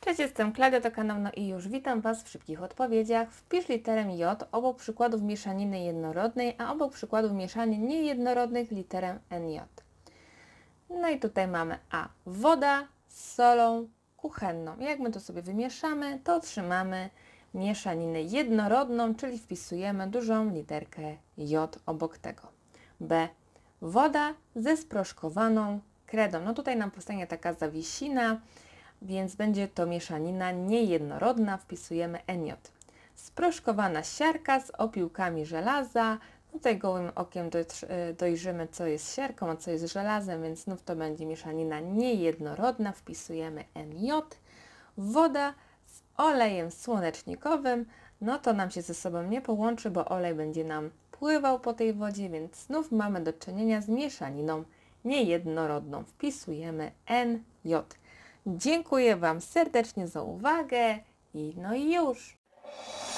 Cześć, jestem Klaudia, to kanał No i już. Witam Was w szybkich odpowiedziach. Wpisz literę J obok przykładów mieszaniny jednorodnej, a obok przykładów mieszanin niejednorodnych literę NJ. No i tutaj mamy A. Woda z solą kuchenną. Jak my to sobie wymieszamy, to otrzymamy mieszaninę jednorodną, czyli wpisujemy dużą literkę J obok tego. B. Woda ze sproszkowaną kredą. No tutaj nam powstanie taka zawiesina, więc będzie to mieszanina niejednorodna, wpisujemy NJ. Sproszkowana siarka z opiłkami żelaza. Tutaj gołym okiem dojrzymy, co jest siarką, a co jest żelazem, więc znów to będzie mieszanina niejednorodna, wpisujemy NJ. Woda z olejem słonecznikowym, no to nam się ze sobą nie połączy, bo olej będzie nam pływał po tej wodzie, więc znów mamy do czynienia z mieszaniną niejednorodną, wpisujemy NJ. Dziękuję Wam serdecznie za uwagę i no i już!